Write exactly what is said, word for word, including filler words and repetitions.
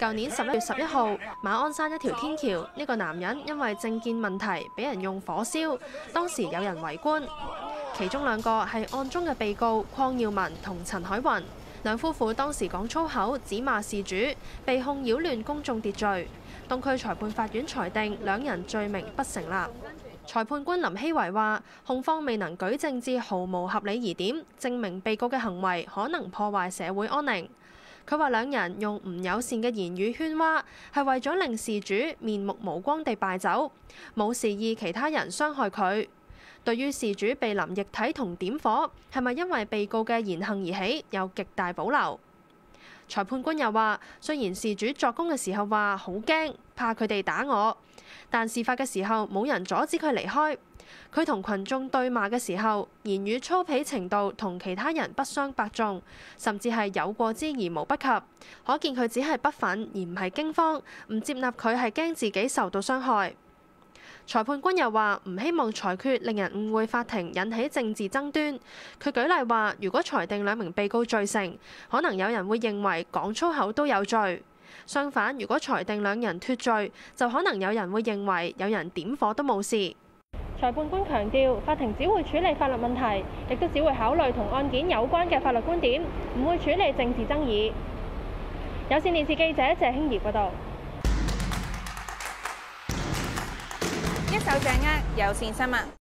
舊年十一月十一號，馬鞍山一條天橋，呢個男人因為政見問題，俾人用火燒。當時有人圍觀，其中兩個係案中嘅被告鄺耀文同陳海雲。兩夫婦當時講粗口，指罵事主，被控擾亂公眾秩序。東區裁判法院裁定兩人罪名不成立。裁判官林希維話：控方未能舉證至毫無合理疑點，證明被告嘅行為可能破壞社會安寧。佢話兩人用唔友善嘅言語喧嘩，係為咗令事主面目無光地敗走，冇示意其他人傷害佢。對於事主被淋液體同點火，係咪因為被告嘅言行而起，有極大保留。裁判官又話：雖然事主作供嘅時候話好驚，怕佢哋打我，但事發嘅時候冇人阻止佢離開。佢同群眾對罵嘅時候，言語粗鄙程度同其他人不相伯仲，甚至係有過之而無不及。可見佢只係不忿，而唔係驚慌，唔接納佢係驚自己受到傷害。裁判官又話唔希望裁決令人誤會法庭，引起政治爭端。佢舉例話，如果裁定兩名被告罪成，可能有人會認為講粗口都有罪；相反，如果裁定兩人脫罪，就可能有人會認為有人點火都冇事。裁判官強調，法庭只會處理法律問題，亦都只會考慮同案件有關嘅法律觀點，唔會處理政治爭議。有線電視記者謝興怡報道。 一手掌握有線新聞。